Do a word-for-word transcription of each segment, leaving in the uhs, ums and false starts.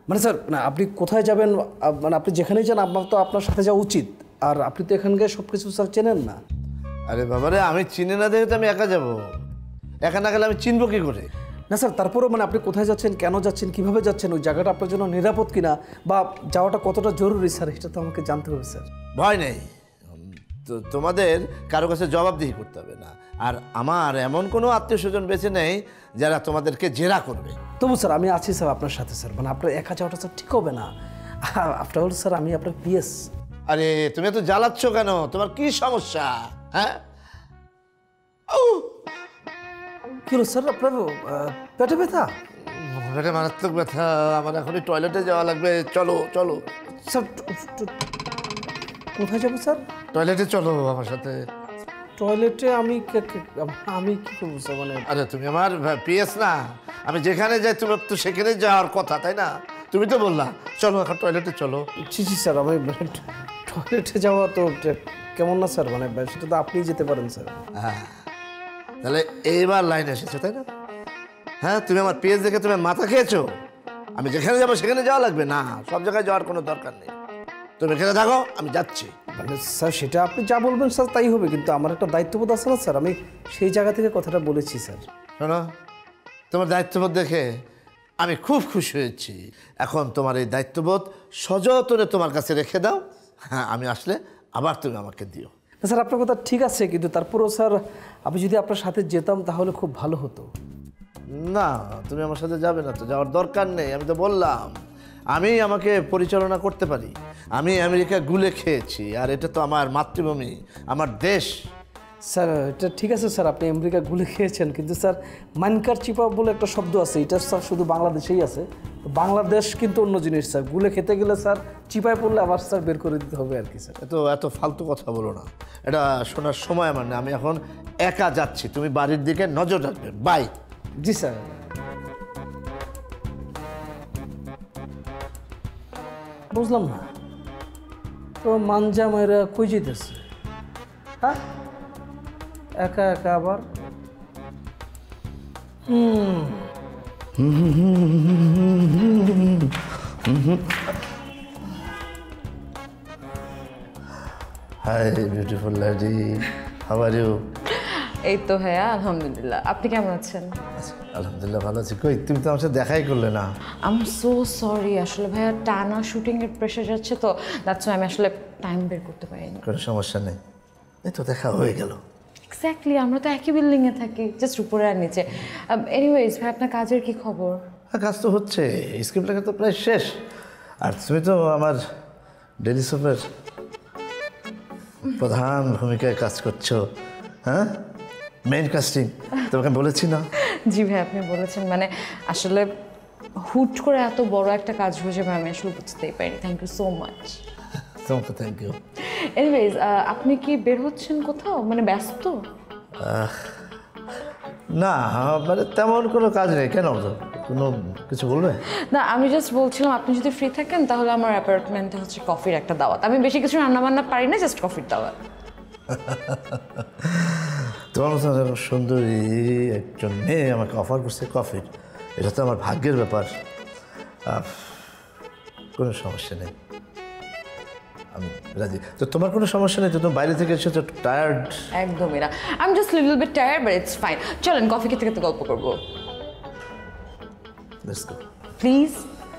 মানে স্যার না আপনি কোথায় যাবেন মানে আপনি যেখানেই যান আপনার তো আপনার সাথে যাওয়া উচিত আর আপনি তো এখানকার সব কিছু স্যার চেনেন না আরে বাবারে আমি চিনি না দেখে তো আমি একা যাব একা না গেলে আমি চিনবো কি করে না স্যার তারপরেও মানে আপনি কোথায় যাচ্ছেন কেন যাচ্ছেন কিভাবে যাচ্ছেন ওই জায়গাটা আপনার জন্য নিরাপদ কিনা বা যাওয়াটা কতটা জরুরি স্যার এটা তো আমাকে জানতে হবে স্যার ভয় নেই তো তোমাদের কারো কাছে জবাবদিহি করতে হবে না আর আমার এমন কোনো আত্মীয় স্বজন বেঁচে নেই যারা তোমাদেরকে জেরা করবে তবু স্যার আমি আছি স্যার আপনার সাথে স্যার মানে আপনার একা যাওয়াটা স্যার ঠিক হবে না আফটার অল স্যার আমি আপনার পিএস আরে তুমি এত জ্বালাচ্ছ কেন তোমার কি সমস্যা হ্যাঁ কি হলো স্যার আপনার পেটে ব্যথা পেটে মারাত্মক ব্যথা আমার এখনই টয়লেটে যাওয়া লাগবে চলো চলো স্যার কোথায় যাবো স্যার টয়লেটে চলো আমার সাথে টয়লেটে আমি আমি কি করবো স্যার মানে আরে তুমি আমার পিএস না আমি যেখানে যাই তোমার তো সেখানে যাওয়ার কথা তাই না তুমি তো বললা চলো এখন টয়লেটে চলো জি জি স্যার আমি টয়লেটে যাওয়া তো কেমন না স্যার মানে সেটা তো আপনিই যেতে পারেন স্যার হ্যাঁ তাহলে এইবার লাইন এসেছো তাই না হ্যাঁ তুমি আমার পিএস দেখে তুমি মাথা খেয়েছো আমি যেখানে যাবো সেখানে যাওয়া লাগবে না সব জায়গায় যাওয়ার কোনো দরকার নেই তুমি এখানে থাকো আমি যাচ্ছি মানে স্যার সেটা আপনি যা বলবেন স্যার তাই হবে কিন্তু আমার একটা দায়িত্ববোধ আছে না স্যার আমি সেই জায়গা থেকে কথাটা বলেছি স্যার শোনো তোমার দায়িত্ববোধ দেখে আমি খুব খুশি হয়েছি এখন তোমার এই দায়িত্ববোধ সযত্নে তোমার কাছে রেখে দাও হ্যাঁ আমি আসলে আবার তুমি আমাকে দিও না স্যার আপনার কথা ঠিক আছে কিন্তু তারপরেও স্যার আমি যদি আপনার সাথে যেতাম তাহলে খুব ভালো হতো না তুমি আমার সাথে যাবে না তো যাওয়ার দরকার নেই আমি তো বললাম আমি আমাকে পরিচালনা করতে পারি আমি আমেরিকা গুলে খেয়েছি আর এটা তো আমার মাতৃভূমি আমার দেশ স্যার এটা ঠিক আছে স্যার আপনি আমেরিকা গুলে খেয়েছেন কিন্তু স্যার মানকার চিপা বলে একটা শব্দ আছে এটা স্যার শুধু বাংলাদেশেই আছে বাংলাদেশ কিন্তু অন্য জিনিস স্যার গুলে খেতে গেলে স্যার চিপায় পড়লে আবার স্যার বের করে দিতে হবে আর কি স্যার এত এত ফালতু কথা বলো না এটা শোনার সময় আমার না আমি এখন একা যাচ্ছি তুমি বাড়ির দিকে নজর রাখবে বাই জি স্যার বুঝলাম না তো মানজা মায়েরা কই যেতেছে হ্যাঁ একা একা আবার hmm hi beautiful lady how are you এই তো ভাইয়া আলহামদুলিল্লাহ আপনি কেমন আছেন আলহামদুলিল্লাহ ভালো আছি কই তুমি তো আমার সাথে দেখাই করলে না আই এম সো সরি আসলে ভাইয়া টানা শুটিং এর প্রেশার যাচ্ছে তো দ্যাটস আমি আসলে টাইম বের করতে পারিনি কোনো সমস্যা নেই এই তো দেখা হয়ে গেল এক্স্যাক্টলি আমরা তো একই বিল্ডিং এ থাকি জাস্ট উপরে আর নিচে এনিওয়েজ ভাই আপনার কাজের কি খবর হ্যাঁ কাজ তো হচ্ছে স্ক্রিপ্ট লেখা তো প্রায় শেষ আর তুমি তো আমার ডেলি সোপের প্রধান ভূমিকায় কাজ করছো হ্যাঁ মেইন কাস্টিং তোমাকে বলেছি না জি ভাই আপনি বলেছেন মানে আসলে হুট করে এত বড় একটা কাজ হয়ে যাবে আমি আসলে বুঝতেই পারিনি থ্যাংক ইউ সো মাচ তোমাকে থ্যাংক ইউ এনিওয়েজ আপনি কি বের হচ্ছেন কোথাও মানে ব্যস্ত না মানে তেমন কোনো কাজ নেই কেন কোনো কিছু বলবে না আমি জাস্ট বলছিলাম আপনি যদি ফ্রি থাকেন তাহলে আমার অ্যাপার্টমেন্টে হচ্ছে কফির একটা দাওয়াত আমি বেশি কিছু রান্না বান্না পারি না জাস্ট কফির দাওয়াত তোমার মতো সুন্দরী একজন মেয়ে আমাকে অফার করছে কফির এটা তো আমার ভাগ্যের ব্যাপার কোনো সমস্যা নেই আমি রাজি তো তোমার কোনো সমস্যা নেই তো তুমি বাইরে থেকে এসে তো টায়ার্ড একদমই না I am just little bit tired but it's fine চলেন কফি খেতে খেতে গল্প করবো লেটস গো প্লিজ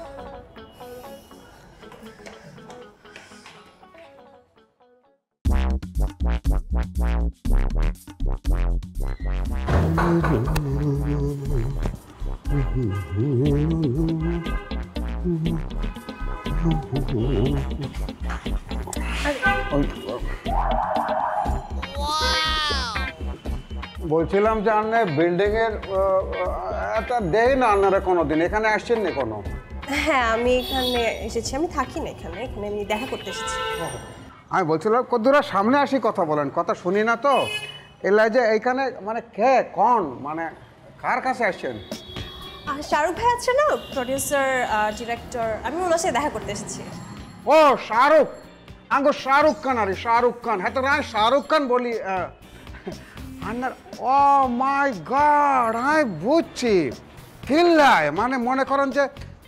বলছিলাম যে আপনার বিল্ডিং এর একটা দেয় না আপনারা কোনোদিন এখানে আসছেন না কোনো হ্যাঁ আমি এখানে এসেছি আমি থাকি না এখানে এখানে আমি দেখা করতে এসেছি আমি বলছিলাম কতদূর সামনে আসি কথা বলেন কথা শুনি না তো এলাই যে এইখানে মানে কে কোন মানে কার কাছে আসছেন শাহরুখ ভাই আছে না প্রডিউসার ডিরেক্টর আমি ওনার সাথে দেখা করতে এসেছি ও শাহরুখ আঙ্গ শাহরুখ খান আরে শাহরুখ খান হ্যাঁ তো আমি শাহরুখ খান বলি আপনার ও মাই গড আমি বুঝছি কিল্লায় মানে মনে করেন যে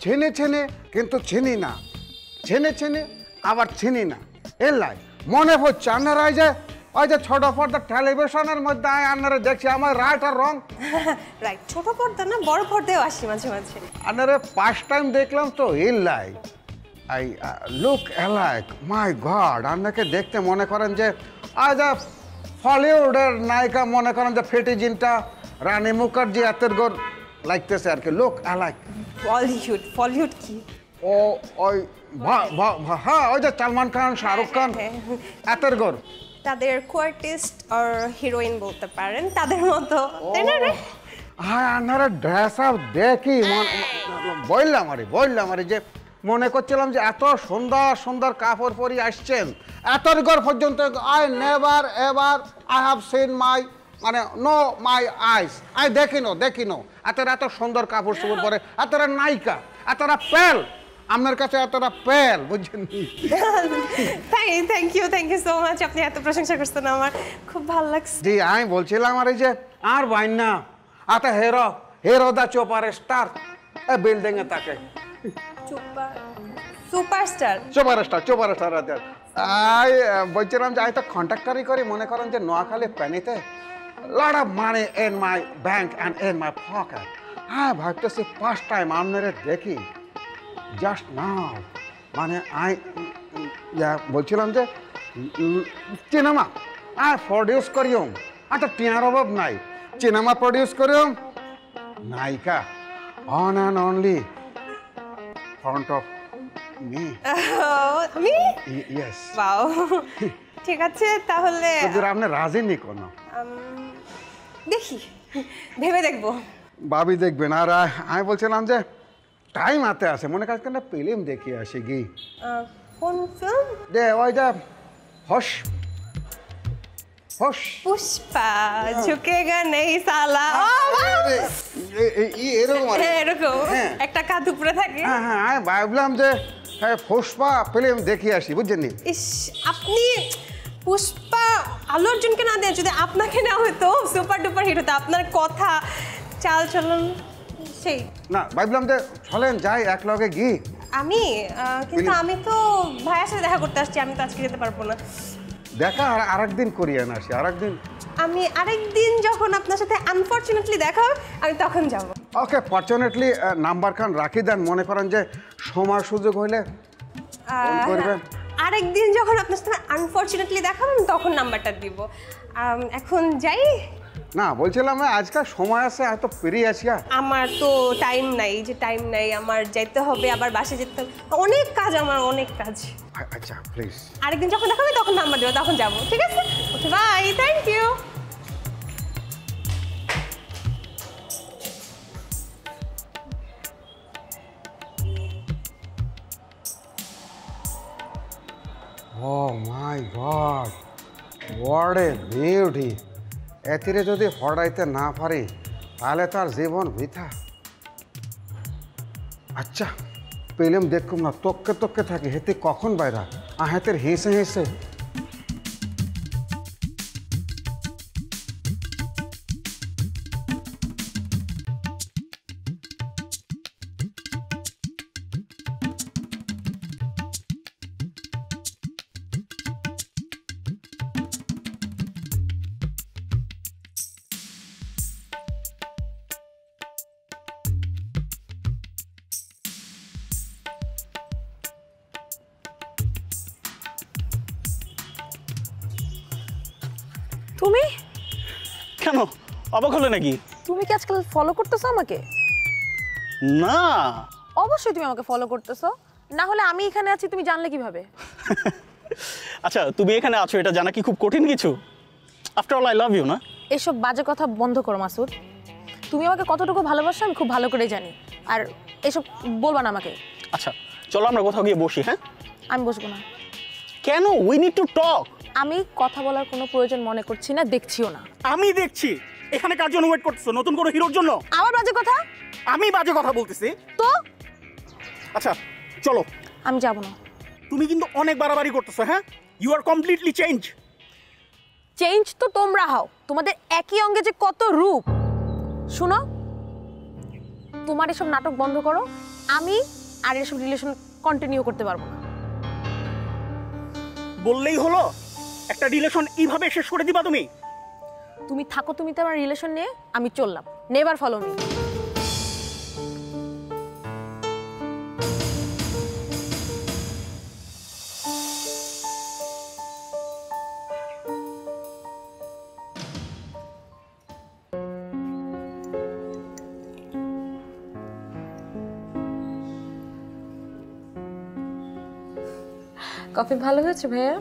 চেনে চেনে কিন্তু চিনি না, চেনে চেনে আবার চিনি না। এর লাই মনে হচ্ছে আপনারা যে ওই যে ছোট পর্দা টেলিভিশনের মধ্যে আপনারা দেখছি আমার রাইট আর রং। রাইট, ছোট পর্দা না বড় পর্দায় আসি মাঝে মাঝে। আপনারা ফার্স্ট টাইম দেখলাম তো এর লাই I look alike, my God. আপনাকে দেখতে মনে করেন যে আজ হলিউডের নায়িকা, মনে করেন যে ফেটিজিনটা রানী মুখার্জি এতের গোর লাগতেছে আর কি, লুক অ্যালাইক। বলিউড, বলিউড কি? ও ওই হ্যাঁ ওই যে সালমান খান, শাহরুখ খান এতের গোর, তাদের কোয়ার্টিস্ট আর হিরোইন বলতে পারেন, তাদের মতো, তাই না রে? হ্যাঁ আপনারা ড্রেস আপ দেখি বললাম আরে বললাম আরে যে মনে করছিলাম যে এত সুন্দর সুন্দর কাপড় পরি আসছেন এতর ঘর পর্যন্ত। I never ever I have seen my মানে নো মাই আইস, আই দেখিনো দেখিনো এতরা এত সুন্দর কাপড় চোপড় পরে, এতরা নায়িকা, এতরা পেল আপনার কাছে, এতটা পেল বুঝছেন। Thank you, thank you so much. আপনি এত প্রশংসা করছেন, আমার খুব ভালো লাগছে। জি আমি বলছিলাম আর এই যে আর বাইনা আতা হেরো হেরো দা চোপার স্টার এ বিল্ডিং এ থাকে সুপারস্টার, সুপারস্টার সুপারস্টার আছে। আই বলছিলাম যে আই তো কন্ট্রাক্টারি করি, মনে করেন যে নোয়াখালী প্যানিতে lot of money in my bank and in my pocket. হ্যাঁ ভাবতেছি ফার্স্ট টাইম আপনারা দেখি জাস্ট নাও, মানে আই বলছিলাম যে সিনেমা আই প্রডিউস করিম, আচ্ছা টিয়ার অভাব নাই, সিনেমা প্রডিউস করিম, নায়িকা on and only front of me. আমি ইয়েস, ওয়াও, ঠিক আছে তাহলে আপনি রাজি নি কোনো? দেখি, ভেবে দেখবো। ভাবি দেখবেন। আর আমি বলছিলাম যে টাইম হাতে আছে, মনে কাজ কেন ফিল্ম দেখি আসি গি। কোন ফিল্ম? যে ওই যে হস হস পুষ্পা, ঝুঁকেগা নেই সালা, এরকম এরকম একটা কাঁধ উপরে থাকে। হ্যাঁ হ্যাঁ আমি ভাবলাম যে পুষ্পা ফিল্ম দেখি আসি, বুঝছেন। ইস, আপনি পুষ্পা আল্লু অর্জুনকে না দেন, যদি আপনাকে না হতো সুপার ডুপার হিট হতো। আপনার কথা চাল চলন সেই না, ভাবলাম যে চলেন যাই এক লগে গি। আমি কিন্তু আমি তো ভাইয়ের সাথে দেখা করতে আসছি, আমি তো আজকে যেতে পারবো না। দেখা আর আরেকদিন করিয়ে না আসি, আরেকদিন। আমি আরেকদিন যখন আপনার সাথে আনফরচুনেটলি দেখা হবে, আমি তখন যাব। ওকে, ফরচুনেটলি নাম্বার খান রাখি দেন, মনে করেন যে সময় সুযোগ হইলে ফোন করবেন। আরেকদিন যখন আপনার সাথে আনফরচুনেটলি দেখা হবে, আমি তখন নাম্বারটা দিব। এখন যাই না, বলছিলাম আজকাল সময় আছে, এত ফ্রি আছি। আমার তো টাইম নাই, যে টাইম নাই, আমার যাইতে হবে, আবার বাসে যেতে হবে, অনেক কাজ, আমার অনেক কাজ। আচ্ছা প্লিজ, আরেকদিন যখন দেখা হবে তখন নাম্বার দেবো, তখন যাবো, ঠিক আছে? Okay bye, thank you. Oh my God, what a beauty! এতিরে যদি হড়াইতে না পারি তাহলে তার জীবন বৃথা। আচ্ছা পেলেম দেখুম না, তককে তককে থাকি, হেতে কখন বাইরা আ হেতের হেসে হেসে। তুমি কেন অবাক হলে নাকি? তুমি কি আজকাল ফলো করতেছো আমাকে? না, অবশ্যই তুমি আমাকে ফলো করতেছো, না হলে আমি এখানে আছি তুমি জানলে কিভাবে? আচ্ছা তুমি এখানে আছো এটা জানা কি খুব কঠিন কিছু? After all I love you না? এসব বাজে কথা বন্ধ করো মাসুদ। তুমি আমাকে কতটুকু ভালোবাসো আমি খুব ভালো করে জানি, আর এসব বলবা না আমাকে। আচ্ছা চলো আমরা কোথাও গিয়ে বসি। হ্যাঁ, আমি বসবো না। কেন? We need to talk. আমি কথা বলার কোনো প্রয়োজন মনে করছি না, দেখছিও না। আমি দেখছি। এখানে কার জন্য ওয়েট করতেছো? নতুন কোনো হিরোর জন্য? আমার বাজে কথা? আমি বাজে কথা বলতেছি তো? আচ্ছা চলো। আমি যাব না। তুমি কিন্তু অনেক বাড়াবাড়ি করতেছো। হ্যাঁ, you are completely change. Change তো তোমরা হও, তোমাদের একই অঙ্গে যে কত রূপ। শুনো, তোমার এসব নাটক বন্ধ করো, আমি আর এসব রিলেশন কন্টিনিউ করতে পারবো না। বললেই হলো একটা রিলেশন এইভাবে শেষ করে দিবা তুমি? তুমি থাকো তুমি তো আমার রিলেশন নিয়ে, আমি চললাম। Never follow me. কফি ভালো হয়েছে ভাইয়া?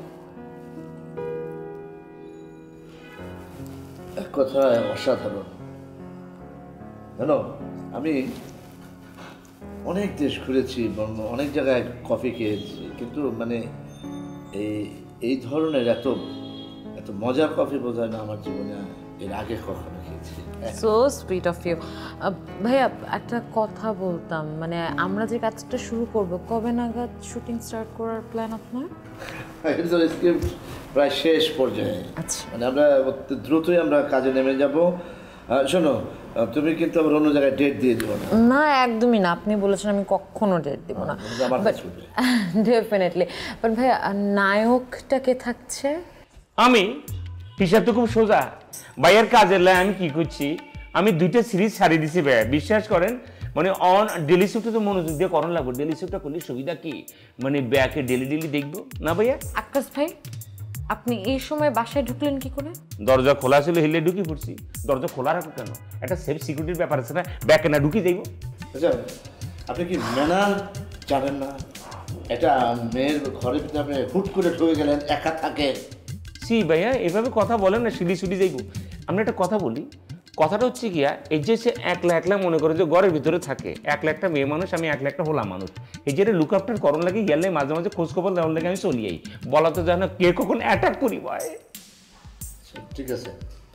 এক কথায় অসাধারণ। জানো, আমি অনেক দেশ ঘুরেছি, অনেক জায়গায় কফি খেয়েছি, কিন্তু মানে এই এই ধরনের এত এত মজার কফি বোধহয় না আমার জীবনে এর আগে কখনো খেয়েছি। So sweet of you. ভাইয়া একটা কথা বলতাম, মানে আমরা যে কাজটা শুরু করব কবে নাগাদ শুটিং স্টার্ট করার প্ল্যান আপনার? স্ক্রিপ্ট প্রায় শেষ পর্যায়ে। আচ্ছা, মানে আমরা দ্রুতই আমরা কাজে নেমে যাব। শোনো, তুমি কিন্তু আবার অন্য জায়গায় ডেট দিয়ে দিও না। না একদমই না, আপনি বলেছেন আমি কখনো ডেট দিব না। ডেফিনেটলি। বাট ভাইয়া নায়কটা কে থাকছে? আমি হিসাব তো খুব সোজা। ভাইয়ের কাজের লাই আমি কি করছি, আমি দুইটা সিরিজ ছাড়িয়ে দিছি ভাইয়া, বিশ্বাস করেন। মানে অন ডেলি শিফটে তো মনোযোগ দিয়ে করানো লাগবে। ডেলি শিফটটা করলে সুবিধা কি, মানে ব্যাকে ডেলি ডেলি দেখবো না ভাইয়া। আকাশ ভাই, আপনি এই সময় বাসায় ঢুকলেন কি করে? দরজা খোলা ছিল, হিলে ঢুকি পড়ছি। দরজা খোলা রাখো কেন? একটা সেফ সিকিউরিটির ব্যাপার আছে না, ব্যাকে না ঢুকি যাইব। আচ্ছা, আপনি কি ম্যানার জানেন না? এটা মেয়ের ঘরের ভিতরে আপনি হুট করে ঢুকে গেলেন, একা থাকে। সি ভাইয়া এভাবে কথা বলেন না, সিঁড়ি সিঁড়ি যাইব। আমরা একটা কথা বলি, কথাটা হচ্ছে গিয়া এই যে সে একলা একলা মনে করে যে ঘরের ভিতরে থাকে, একলা একটা মেয়ে মানুষ, আমি একলা একটা হলাম মানুষ। এই যে লুক আফটার করণ লাগে, গেলে মাঝে মাঝে খোঁজ খবর দেওয়ার লাগে আমি চলি আই। বলা তো জানো কে কখন অ্যাটাক করি ভাই। ঠিক আছে,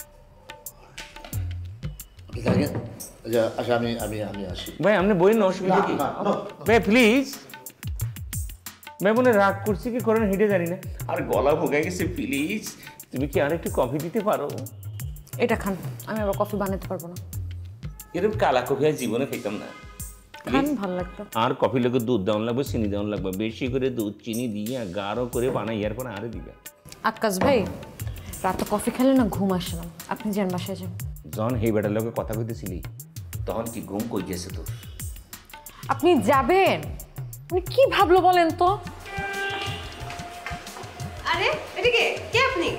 আচ্ছা আমি আমি আমি আসি ভাই। আপনি বই না, অসুবিধা কি ভাই? প্লিজ ভাই, মনে রাগ করছি কি করেন হেঁটে জানি না, আর গলা ভোগে গেছে। প্লিজ তুমি কি আর একটু কফি দিতে পারো? এটা খান, আমি আবার কফি বানাতে পারবো না। এরকম কালা কফি আর জীবনে খেতাম না। খান, ভালো লাগতো। আর কফি লোকের দুধ দেওয়ান লাগবে, চিনি দেওয়ান লাগবে, বেশি করে দুধ চিনি দিয়ে গাঢ় করে বানাই, এর পরে আরে দিবে। আকাশ ভাই, রাতে কফি খেলে না ঘুম আসে না, আপনি যান বাসায় যান। যখন এই বেটার লোকে কথা কইতেছিলি তখন কি ঘুম কই গেছে তোর? আপনি যাবেন? উনি কি ভাবলো বলেন তো? আরে এটা কে কে আপনি?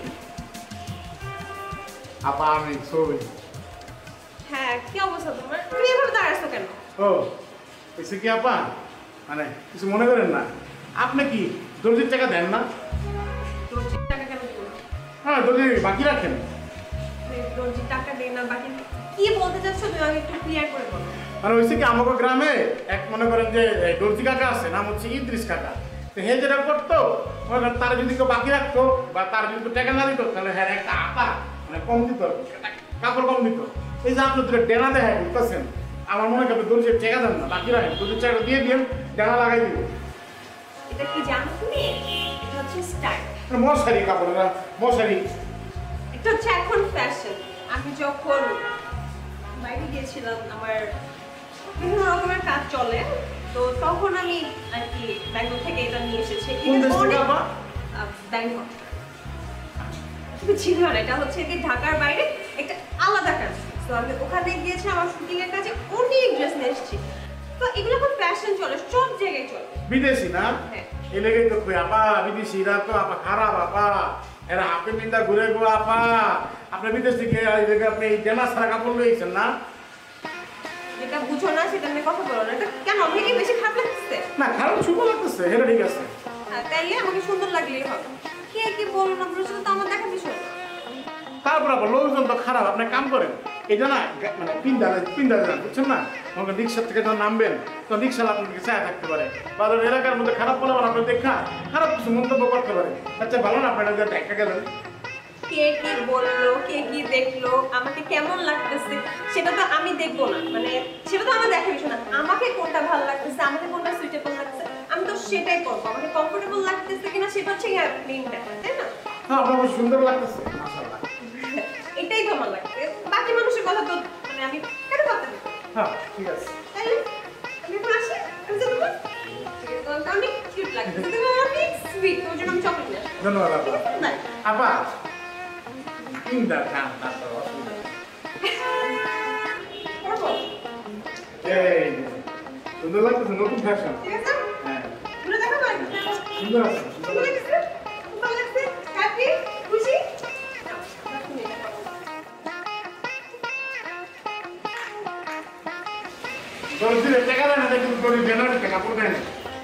আপা আমি সই। হ্যাঁ, কি অবস্থা তোমার? তুমি এভাবে দাঁড়াচ্ছ কেন? ও এসে কি আপা, মানে কিছু মনে করেন না, আপনি কি দর্জির টাকা দেন না? দর্জির টাকা কেন দিব? হ্যাঁ, দর্জি বাকি রাখেন। দর্জির টাকা দেই না বাকি? কি বলতে চাচ্ছ তুমি, আমি একটু ক্লিয়ার করে বলো। মানে হয়েছে কি, আমাকে গ্রামে এক মনে করেন যে দর্জি কাকা আছে, নাম হচ্ছে ইদ্রিস কাকা। তো হে যেটা করতো, মনে করেন তার যদি কেউ বাকি রাখতো বা তার যদি টাকা না দিত, তাহলে হ্যাঁ একটা আটা মানে কম দিত, কাপড় কম দিত। এই যে আপনি দুটো ডেনা দেখায় বুঝতেছেন, আমার মনে করেন দর্জির টাকা দেন না, বাকি রাখেন, দর্জির টাকা দিয়ে দিয়ে ডেনা লাগাই দিব। এটা কি জানো তুমি? এটা হচ্ছে স্টাইল। মশারি কাপড়, মশারি। এটা হচ্ছে এখন ফ্যাশন। আমি যখন বাইরে গিয়েছিলাম, আমার বিভিন্ন রকমের কাজ চলে, তো তখন আমি আর কি ব্যাঙ্গক থেকে এটা নিয়ে এসেছি। ব্যাঙ্গক তুমি ছিল না, এটা হচ্ছে কি ঢাকার বাইরে একটা আলাদা কাজ। তো আমি ওখানে গিয়েছি আমার শুটিং এর কাজে, অনেক ড্রেস নিয়ে এসেছি। তো এগুলো এখন ফ্যাশন চলে, সব জায়গায় চলে। বিদেশি না? হ্যাঁ। এই লেগেই তো কই আপা, বিদেশিরা তো আপা খারাপ আপা, এরা হাফে মিন্দা ঘুরে গো আপা। আপনি বিদেশ থেকে আপনি ডেনা ছাড়া কাপড় লইছেন না? যেটা বুঝো না সেটা নিয়ে কথা বলো না। এটা কেন, আমাকে কি বেশি খারাপ লাগতেছে? না, খারাপ শুভ লাগতেছে, এটা ঠিক আছে। হ্যাঁ, তাইলে আমাকে সুন্দর লাগলেই হবে। কে কি বলো না বলো, সেটা তো আমার দেখা বিষয় না। তারপর আবার লোকজন তো খারাপ, আপনি কাম করেন এটা না, মানে পিন্দা পিন্দা দেন, বুঝছেন না? আমাকে রিক্সা থেকে যখন নামবেন তো রিক্সা আপনাকে চায় থাকতে পারে, বা এলাকার মধ্যে খারাপ বলে আপনার দেখা খারাপ কিছু মন্তব্য করতে পারে। আচ্ছা ভালো না আপনারা যে দেখা গেলেন, কে কি বললো, কে কি দেখলো, আমাকে কেমন লাগতেছে সেটা তো আমি দেখবো না, মানে সেটা তো আমার দেখা বিষয় না। আমাকে কোনটা ভালো লাগতেছে, আমাকে কোনটা সুইটেবল লাগছে, আমি তো সেটাই করবো। আমাকে কমফোর্টেবল লাগতেছে কিনা সেটা হচ্ছে মেইন ব্যাপার, তাই না? হ্যাঁ, আপনার সুন্দর লাগতেছে, মাশাআল্লাহ। এটাই তো আমার লাগছে, বাকি মানুষের কথা তো মানে আমি কেন ভাবতে দেবো? হ্যাঁ ঠিক আছে। তাই ধন্যবাদ আপা আপা ইন্দা খান না তো এই সুন্দর লাগতেছে নতুন ফ্যাশন ঠিক আছে হ্যাঁ পুরো দেখা ভাই সুন্দর আছে ভালো লাগছে ভালো লাগছে হ্যাপি খুশি দর্জিরে টাকা দেয় না দেখুন তোর জেনারেল টাকা পড়ে না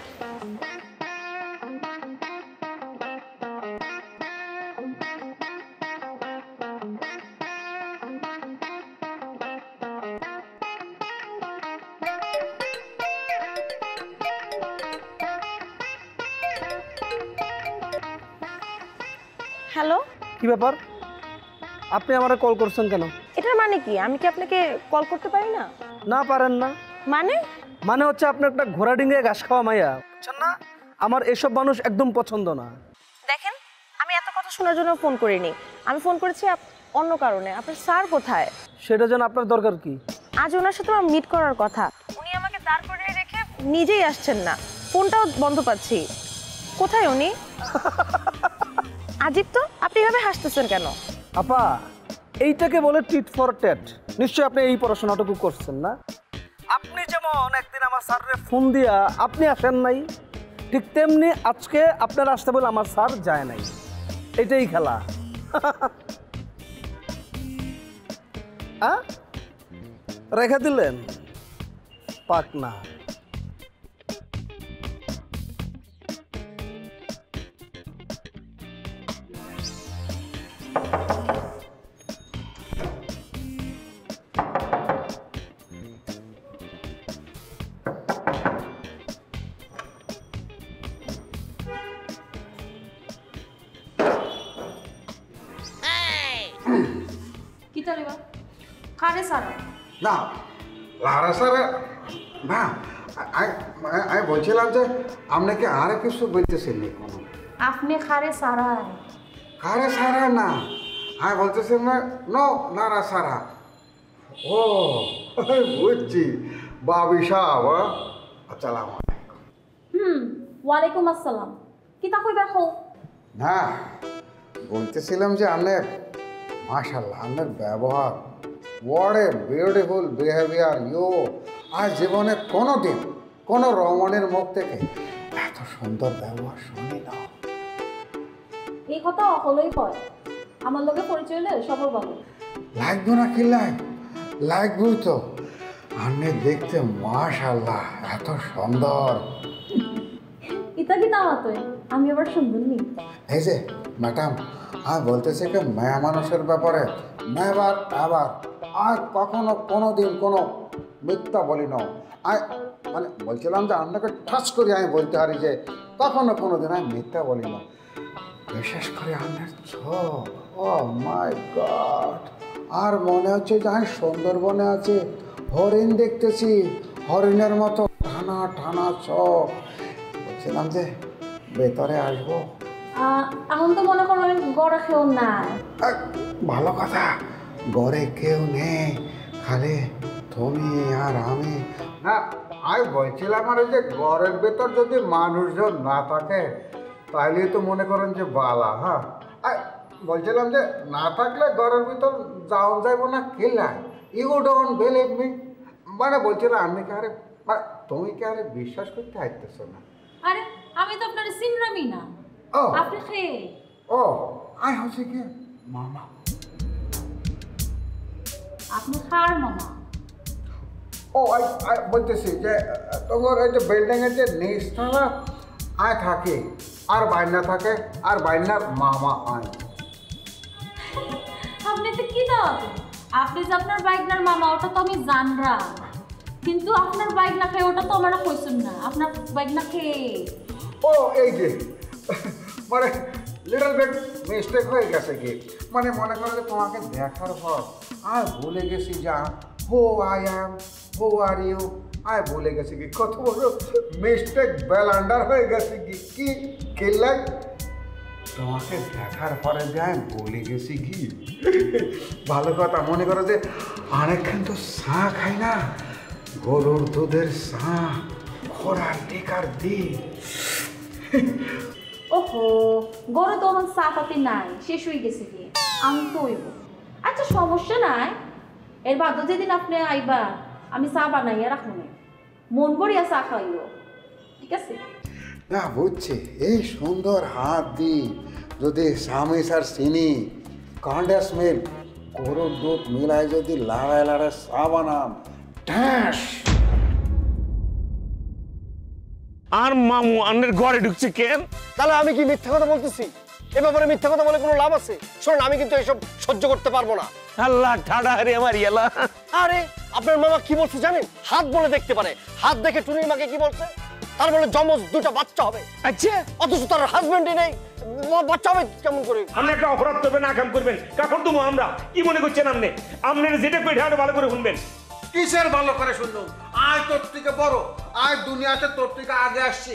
হ্যালো, কি ব্যাপার আপনি আমারে কল করছেন কেন? এটার মানে কি? আমি কি আপনাকে কল করতে পারি না? না পারেন না মানে মানে হচ্ছে আপনি একটা ঘোড়া ডিঙে ঘাস খাওয়া মাইয়া, বুঝছেন না? আমার এসব মানুষ একদম পছন্দ না। দেখেন, আমি এত কথা শোনার জন্য ফোন করিনি। আমি ফোন করেছি আপ- অন্য কারণে। আপনার স্যার কোথায়? সেটা যেন আপনার দরকার কি? আজ ওনার সাথে আমার মিট করার কথা। উনি আমাকে দাঁড় করিয়ে রেখে নিজেই আসছেন না, ফোনটাও বন্ধ পাচ্ছি। কোথায় উনি? আজিব তো, আপনি এভাবে হাসতেছেন কেন? আপা, এইটাকে বলে টিট ফর টেট। নিশ্চয়ই আপনি এই পড়াশোনাটুকু করছেন না? আপনি যেমন একদিন আমার স্যারের ফোন দিয়া আপনি আসেন নাই, ঠিক তেমনি আজকে আপনার আসতে বলে আমার স্যার যায় নাই। এটাই খেলা। আ রেখে দিলেন পাক না। না লারা স্যার না আমি বলছিলাম যে আপনাকে আর কিছু বলতেছেন নি কোনো? আপনি খারে সারা কারে সারা না, আমি বলতেছেন না নো লারা সারা। ও বুঝছি, বাবি সাহেব। আসসালাম আলাইকুম। হুম, ওয়ালাইকুম আসসালাম। কিতা কইবা কও? না বলতেছিলাম যে আপনার মাশাআল্লাহ আপনার ব্যবহার, what a beautiful behaviour you. আর জীবনে কোনো দিন কোনো রমণের মুখ থেকে এত সুন্দর ব্যবহার শুনি না। এই কথা অকলই কয়, আমার লগে পরিচয় হলে সবর বলো। লাগবে না কি লাগ লাগবেই তো। আপনি দেখতে মাশাআল্লাহ এত সুন্দর। ইতা কি দাওয়াতই আমি আবার সুন্দর নি? এই যে ম্যাডাম, আমি বলতেছি কি মেয়ে মানুষের ব্যাপারে মেয়েবার আবার আর কখনো কোনো দিন কোনো মিথ্যা বলি না। আমি মানে বলছিলাম যে আপনাকে ঠাস করে আমি বলতে পারি যে কখনো কোনো দিন আমি মিথ্যা বলি না। বিশেষ করে আপনার চোখ, ও মাই গড! আর মনে হচ্ছে যে আমি সুন্দরবনে আছি, হরিণ দেখতেছি, হরিণের মতো টানা টানা চোখ। বলছিলাম যে ভেতরে আসবো। এখন তো মনে করো গড়া কেউ নাই। ভালো কথা, ঘরে কেউ নেই, খালি তুমি আর আমি। না আমি বলছিলাম আর যে ঘরের ভেতর যদি মানুষজন না থাকে তাহলে তো মনে করেন যে বালা। হ্যাঁ বলছিলাম যে না থাকলে ঘরের ভিতর যাওয়া যাইব না কিলাই। You don't believe me. মানে বলছিলাম আমি কি আরে তুমি কি আরে বিশ্বাস করতে আসতেছো না? আরে আমি তো আপনার সিনরামি না। ও আপনি কে? ও আই হচ্ছে কি মামা। আপনি কার মামা? ও আই আই বলতেছি যে তোমার এই যে বিল্ডিংয়ের যে নিচতলা আয় থাকে আর বাইনা থাকে আর বাইনার মামা আয়। আপনি তো কি দাও? আপনি যে আপনার বাইকনার মামা ওটা তো আমি জানরা, কিন্তু আপনার বাইক না খেয়ে ওটা তো আমরা কইছেন না। আপনার বাইক না খেয়ে ও এই যে মানে লিটল বিট মিস্টেক হয়ে গেছে কি, মানে মনে করো যে তোমাকে দেখার পর আর ভুলে গেছি যা হো আই অ্যাম, হো আর ইউ, আয় ভুলে গেছি কি কত বড় মিস্টেক ব্যালান্ডার হয়ে গেছে কি কি কিল্লাই তোমাকে দেখার পরে যে আমি ভুলে গেছি কি। ভালো কথা, মনে করো যে অনেকক্ষণ তো চা খাই না, গরুর দুধের চা, ঘোড়ার টিকার দিন। ওহো গরু তো এখন চা পাতি নাই, শেষ হয়ে গেছে কি, আমি তো হইব। আচ্ছা সমস্যা নাই, এর বাদ যেদিন আপনি আইবা আমি চা বানাইয়া রাখবো না, মন ভরিয়া চা খাইও, ঠিক আছে? না বুঝছি, এই সুন্দর হাত দি যদি সামিস আর চিনি কন্ডেন্স মিল্ক গরুর দুধ মিলায় যদি লাড়ায় লাড়ায় চা বানাম, ঠ্যাস। আর মামু আন্নের ঘরে ঢুকছে কেন? তাহলে আমি কি মিথ্যা কথা বলতেছি? এ ব্যাপারে মিথ্যা কথা বলে কোনো লাভ আছে? শোনেন, আমি কিন্তু এসব সহ্য করতে পারবো না। আল্লাহ ঠাডা রে আমার ইয়ালা। আরে আপনার মামা কি বলছে জানেন? হাত বলে দেখতে পারে, হাত দেখে টুনির মাকে কি বলছে? তার বলে জমজ দুটা বাচ্চা হবে। আচ্ছা, অথচ তার হাজবেন্ডই নেই, বাচ্চা হবে কেমন করে? আপনি একটা অপরাধ করবেন, না কাম করবেন, কাপড় দেবো আমরা। কি মনে করছেন আপনি? আপনি যেটা কই ঢাড়ে ভালো করে শুনবেন। কিসের ভালো করে শুনলাম? আয় তোর থেকে বড়, আয় দুনিয়াতে তোর থেকে আগে আসছি।